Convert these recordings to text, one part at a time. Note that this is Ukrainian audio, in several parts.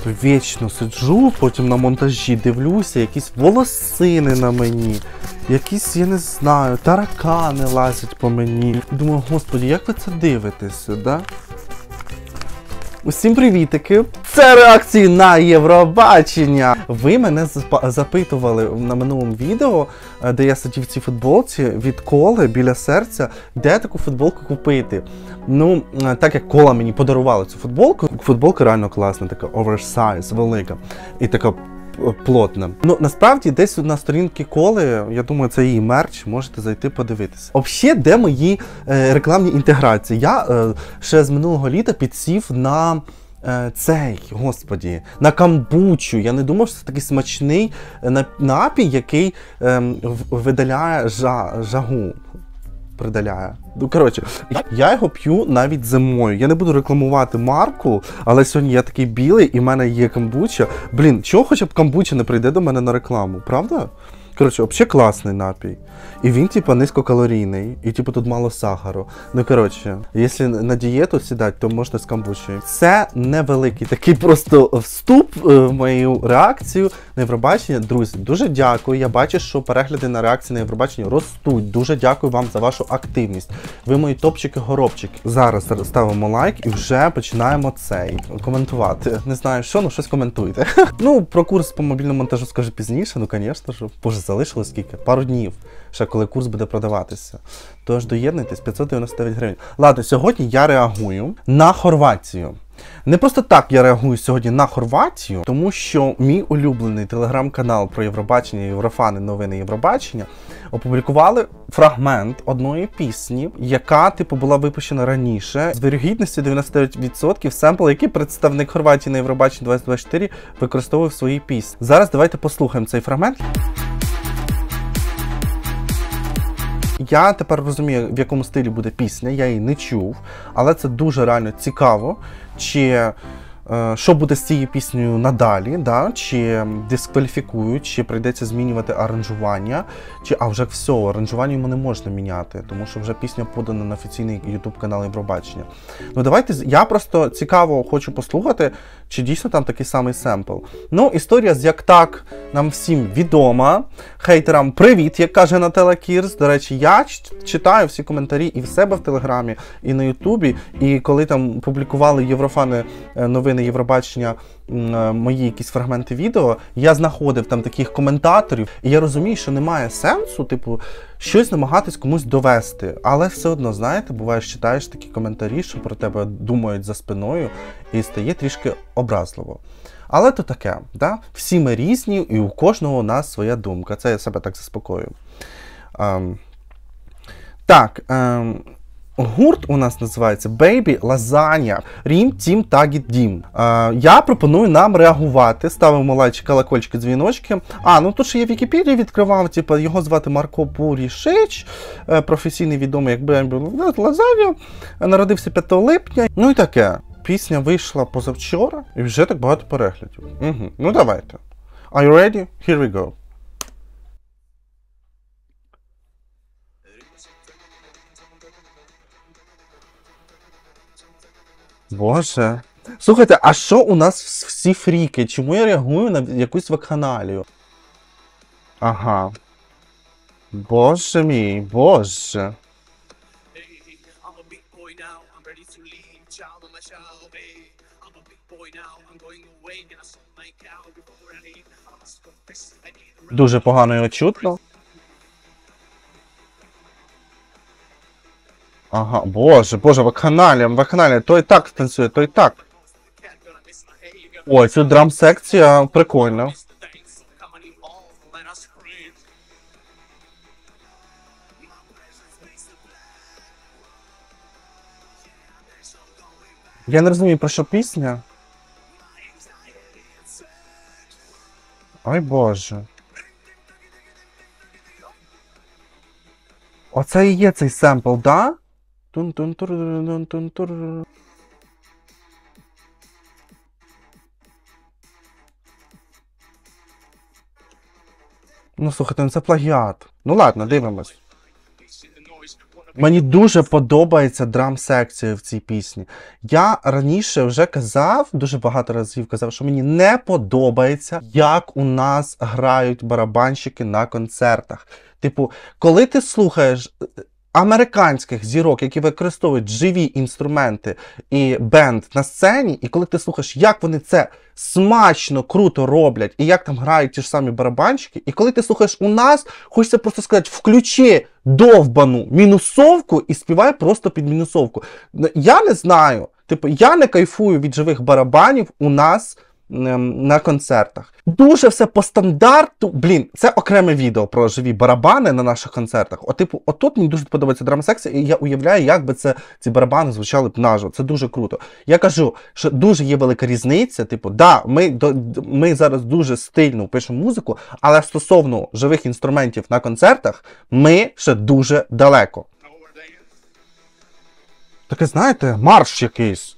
Вічно сиджу, потім на монтажі дивлюся, якісь волосини на мені, якісь, я не знаю, таракани лазять по мені. Думаю, господи, як ви це дивитеся, да? Усім привітики! Це реакції на Євробачення! Ви мене запитували на минулому відео, де я сидів в цій футболці, від Коли біля серця, де таку футболку купити. Ну, так як Кола мені подарувала цю футболку, футболка реально класна, така оверсайз, велика і така плотна. Ну, насправді, десь на сторінці Коли, я думаю, це її мерч, можете зайти подивитися. Взагалі, де мої рекламні інтеграції? Я ще з минулого літа підсів на на камбучу. Я не думав, що це такий смачний напій, який видаляє жагу. Придаляє. Ну, коротше, я його п'ю навіть зимою. Я не буду рекламувати марку, але сьогодні я такий білий і в мене є камбуча. Блін, чого хоча б камбуча не прийде до мене на рекламу, правда? Коротше, взагалі класний напій. І він, типу, низькокалорійний, і, типу, тут мало сахару. Ну, коротше, якщо на дієту сідати, то можна з камбучею. Це невеликий такий просто вступ в мою реакцію на Євробачення. Друзі, дуже дякую. Я бачу, що перегляди на реакції на Євробачення ростуть. Дуже дякую вам за вашу активність. Ви мої топчики-горобчики. Зараз ставимо лайк і вже починаємо коментувати. Не знаю що, ну щось коментуйте. Ну, про курс по мобільному монтажу скажу пізніше, ну, звісно ж. Боже, залишилось скільки? Пару днів, ще коли курс буде продаватися. Тож доєднуйтесь, 599 гривень. Ладно, сьогодні я реагую на Хорватію. Не просто так я реагую сьогодні на Хорватію, тому що мій улюблений телеграм-канал про Євробачення, Єврофани, новини Євробачення опублікували фрагмент одної пісні, яка, типу, була випущена раніше. З вірогідністю 99% семпл, який представник Хорватії на Євробаченні 2024 використовує в своїй пісні. Зараз давайте послухаємо цей фрагмент. Я тепер розумію, в якому стилі буде пісня, я її не чув, але це дуже реально цікаво, що буде з цією піснею надалі, да? Чи дискваліфікують, чи прийдеться змінювати аранжування, а вже все, аранжування йому не можна міняти, тому що вже пісня подана на офіційний YouTube-канал Євробачення. Ну давайте, я просто цікаво хочу послухати, чи дійсно там такий самий семпл. Ну, історія з Як так нам всім відома. Хейтерам привіт, як каже Нателла Кірс. До речі, я читаю всі коментарі і в себе в Телеграмі, і на Ютубі, і коли там публікували Єврофани новини Євробачення, мої якісь фрагменти відео, я знаходив там таких коментаторів, і я розумію, що немає сенсу, типу, щось намагатись комусь довести. Але все одно, знаєте, буває, читаєш такі коментарі, що про тебе думають за спиною, і стає трішки образливо. Але то таке, да? Всі ми різні, і у кожного у нас своя думка. Це я себе так заспокоюю. Гурт у нас називається Baby Lasagna Рім Тім Тагіт Дім. Я пропоную нам реагувати. Ставимо лайчики, колокольчики, дзвіночки. Ну тут ще я Вікіпедію відкривав, типу, його звати Марко Пурішич, професійний відомий як Baby Lasagna, народився 5 липня. Ну і таке. Пісня вийшла позавчора і вже так багато переглядів. Ну давайте. Are you ready? Here we go. Боже. Слухайте, а що у нас всі фріки? Чому я реагую на якусь вакханалію? Ага. Боже мій, боже. Дуже погано його чутно. Ага, боже, вакханалія, то і так танцює, то і так. Ой, ця драм-секція прикольна. Я не розумію, про що пісня. Ой, боже. Оце і є цей семпл, да? Тун-тун-тур-тун-тун-тур. Ну, слухайте, це плагіат. Ну ладно, дивимось. Мені дуже подобається драм-секція в цій пісні. Я раніше вже казав, дуже багато разів казав, що мені не подобається, як у нас грають барабанщики на концертах. Типу, коли ти слухаєш американських зірок, які використовують живі інструменти і бенд на сцені, і коли ти слухаєш, як вони це смачно, круто роблять, і як там грають ті ж самі барабанщики, і коли ти слухаєш у нас, хочеться просто сказати, включи довбану мінусовку і співай просто під мінусовку. Я не знаю, типу, я не кайфую від живих барабанів у нас на концертах. Дуже все по стандарту. Блін, це окреме відео про живі барабани на наших концертах. Типу, отут мені дуже подобається драм-секція, і я уявляю, як би ці барабани звучали б наживо. Це дуже круто. Я кажу, що дуже є велика різниця. Типу, да, ми зараз дуже стильно пишемо музику, але стосовно живих інструментів на концертах, ми ще дуже далеко. Таке, знаєте, марш якийсь.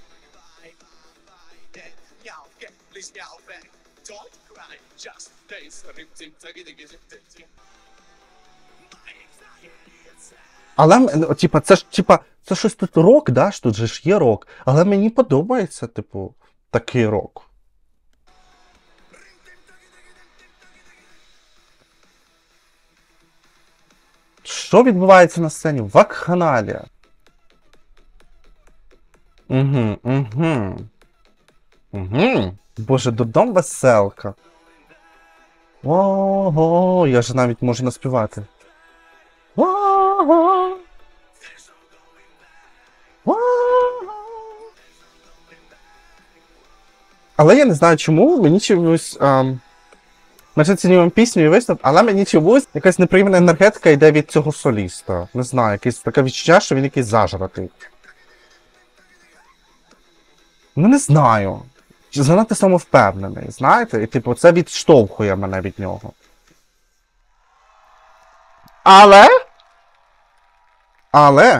Але, типа, це ж, типа, це щось тут рок, да? Ж тут же ж є рок. Але мені подобається, типу, такий рок. Що відбувається на сцені? Вакханалія. Боже, додому веселка. Ого, я ж навіть можу наспівати. Ого. Але я не знаю чому, мені чомусь... Ми ж оцінюємо пісню і виступ, але мені чомусь якась неприємна енергетика йде від цього соліста. Не знаю, якесь таке відчуття, що він якийсь зажратий. Ну не знаю. Занадто самовпевнений, знаєте? І типу це відштовхує мене від нього. Але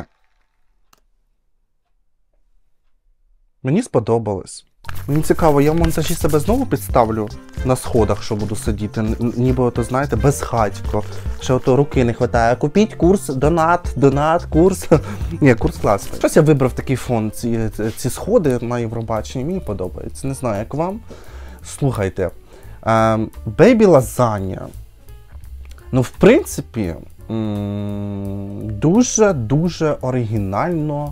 мені сподобалось. Мені цікаво, я в монтажі себе знову підставлю на сходах, що буду сидіти. Ніби ото, знаєте, безхатько. Ще ото руки не вистачає. Купіть курс, донат, курс. Ні, курс класний. Щось я вибрав такий фон, ці сходи на Євробаченні. Мені подобається. Не знаю, як вам. Слухайте. Baby Lasagna. Ну, в принципі, дуже-дуже оригінально,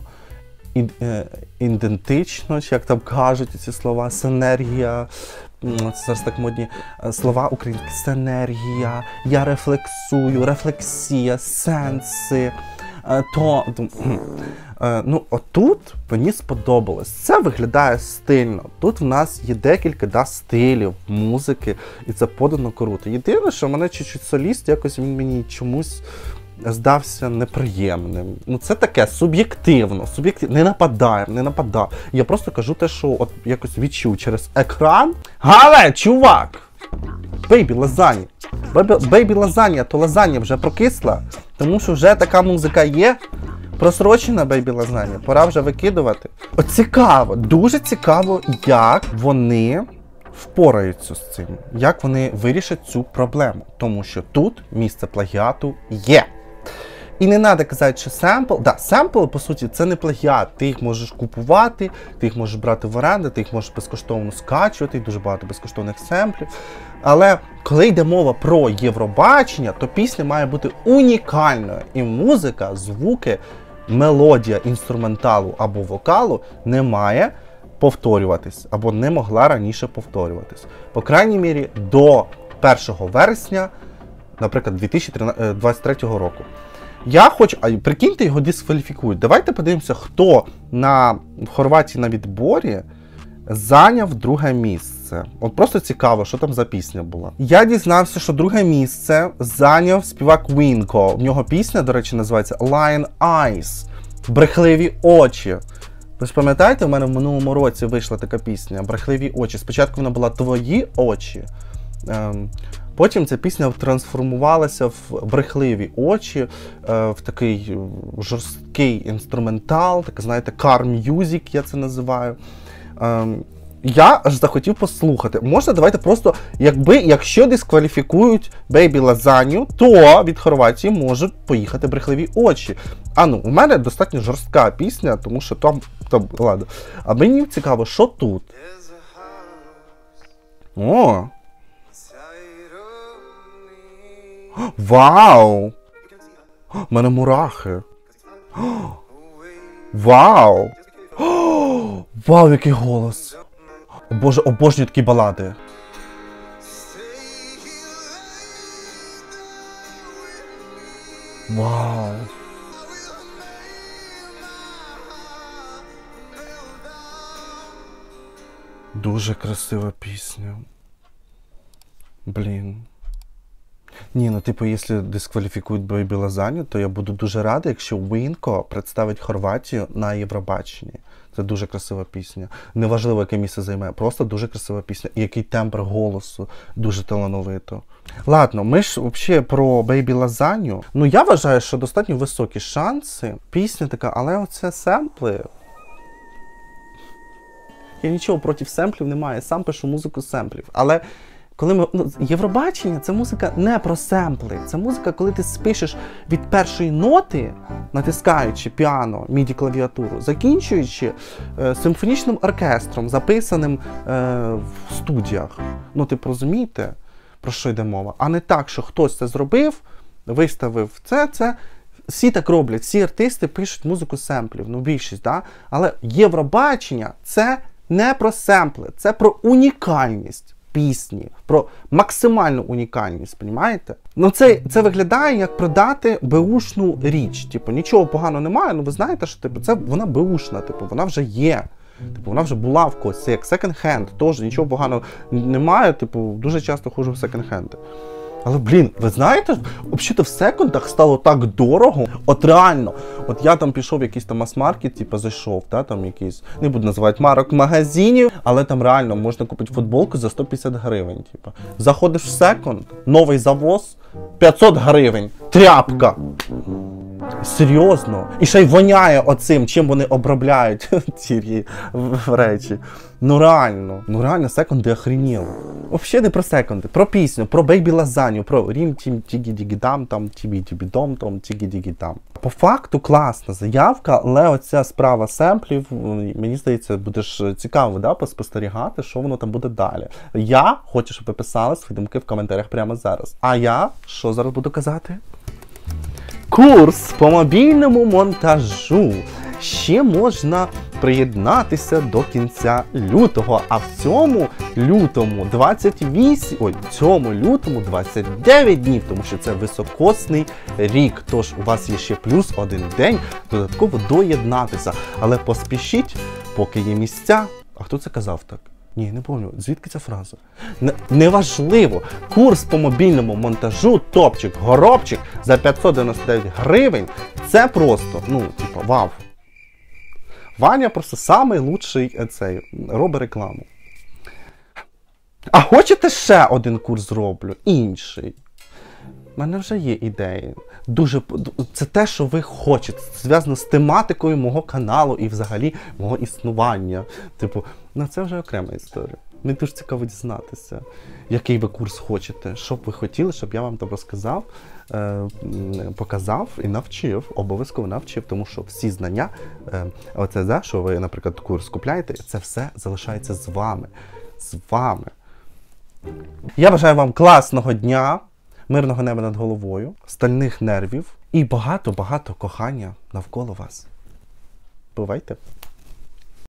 ідентично, як там кажуть ці слова, синергія, це зараз так модні слова українські, синергія, я рефлексую, рефлексія, сенси, ну, отут мені сподобалось. Це виглядає стильно. Тут в нас є декілька стилів музики, і це подано круто. Єдине, що мене чуть-чуть соліст, якось він мені чомусь здався неприємним. Ну це таке, суб'єктивно. Не нападає. Я просто кажу те, що от якось відчув через екран. Але, чувак! Baby Lasagna. Baby Lasagna, то лазанья вже прокисла, тому що вже така музика є. Просрочена Baby Lasagna, пора вже викидувати. От цікаво, дуже цікаво, як вони впораються з цим, як вони вирішать цю проблему, тому що тут місце плагіату є. І не треба казати, що семпл, семпл, по суті, це не плагіат, ти їх можеш купувати, ти їх можеш брати в оренду, ти їх можеш безкоштовно скачувати, дуже багато безкоштовних семплів. Але коли йде мова про Євробачення, то пісня має бути унікальною, і музика, звуки, мелодія інструменталу або вокалу не має повторюватись, або не могла раніше повторюватись. По крайній мірі, до 1 вересня, наприклад, 2023 року. Я хочу, прикиньте, його дискваліфікують. Давайте подивимося, хто в Хорватії на відборі зайняв друге місце. От просто цікаво, що там за пісня була. Я дізнався, що друге місце зайняв співак Вінко. В нього пісня, до речі, називається Lion Eyes. Брехливі очі. Ви ж пам'ятаєте, в мене в минулому році вийшла така пісня «Брехливі очі». Спочатку вона була «Твої очі». Потім ця пісня трансформувалася в брехливі очі, в такий жорсткий інструментал, так, знаєте, car music, я це називаю. Я аж захотів послухати. Можна, давайте просто, якщо дискваліфікують Бейбі Лазанью, то від Хорватії можуть поїхати брехливі очі. У мене достатньо жорстка пісня, тому що там ладно. А мені цікаво, що тут? О! Вау! У мене мурахи. Вау! Вау, який голос! Боже, обожнюю такі балади. Вау! Дуже красива пісня. Блін. Ні, якщо дискваліфікують Бейбі Лазанью, то я буду дуже радий, якщо Вінко представить Хорватію на Євробаченні. Це дуже красива пісня. Неважливо, яке місце займе, просто дуже красива пісня. І який тембр голосу, дуже талановито. Ладно, ми ж взагалі про Бейбі Лазанью. Я вважаю, що достатньо високі шанси. Пісня така, але оце семпли. Я нічого проти семплів не маю, сам пишу музику з семплів. Але коли Євробачення – це музика не про семпли. Це музика, коли ти спишеш від першої ноти, натискаючи піано, міді-клавіатуру, закінчуючи симфонічним оркестром, записаним в студіях. Розумієте, про що йде мова? А не так, що хтось це зробив, виставив це. Всі так роблять, всі артисти пишуть музику з семплів, більшість, да? Але Євробачення – це не про семпли, це про унікальність пісні, про максимальну унікальність, розумієте? Це виглядає як продати беушну річ. Нічого поганого немає, ви знаєте, що вона беушна, вона вже є. Вона вже була в когось, це як секонд-хенд, теж нічого поганого немає, дуже часто ходжу в секонд-хенди. Але, ви знаєте, взагалі в секундах стало так дорого. Реально, я там пішов в якийсь мас-маркет, зайшов, там якийсь, не буду називати марок магазинів, але там реально можна купити футболку за 150 гривень, Заходиш в секунд, новий завоз, 500 гривень, тряпка. Серйозно. І ще й воняє оцим, чим вони обробляють ці речі. Реально, секунди охреніло. Взагалі не про секунди, про пісню, про Бейбі Лазанью, про рім тім тігі-дігі-дам, там тібі-тібі-дом, там тігі-дігі-дам. По факту класна заявка, але оця справа семплів, мені здається, будеш цікаво, поспостерігати, що воно там буде далі. Я хочу, щоб ви писали свої думки в коментарях прямо зараз. А я, що зараз буду казати? Курс по мобільному монтажу. Ще можна приєднатися до кінця лютого, а в цьому лютому 29 днів, тому що це високосний рік, тож у вас є ще плюс один день додатково доєднатися. Але поспішіть, поки є місця. А хто це казав так? Ні, не пам'ятаю, звідки ця фраза? Неважливо. Курс по мобільному монтажу, топчик, горобчик за 599 гривень. Це просто, вау. Ваня просто самий лучший робить рекламу. А хочете ще один курс зроблю? Інший. У мене вже є ідеї. Це те, що ви хочете. Це зв'язано з тематикою мого каналу і взагалі мого існування. Це вже окрема історія. Мені дуже цікаво дізнатися, який ви курс хочете. Що б ви хотіли, щоб я вам там розказав, показав і навчив. Обов'язково навчив, тому що всі знання, що ви, наприклад, курс купляєте, це все залишається з вами. З вами. Я бажаю вам класного дня, мирного неба над головою, стальних нервів і багато-багато кохання навколо вас. Бувайте!